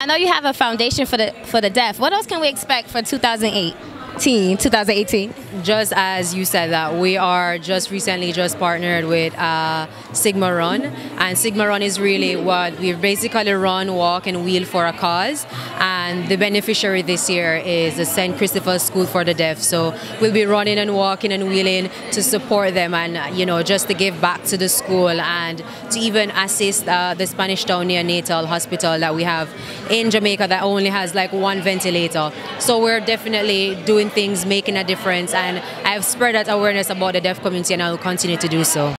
I know you have a foundation for the deaf. What else can we expect for 2018? Just as you said that we are just recently partnered with Sigma Run, and Sigma Run is really what we basically run, walk and wheel for a cause, and the beneficiary this year is the St. Christopher's School for the Deaf. So we'll be running and walking and wheeling to support them, and just to give back to the school and to even assist the Spanish Town Neonatal Hospital that we have in Jamaica that only has like one ventilator. So we're definitely doing things, making a difference, and I've spread that awareness about the deaf community, and I will continue to do so.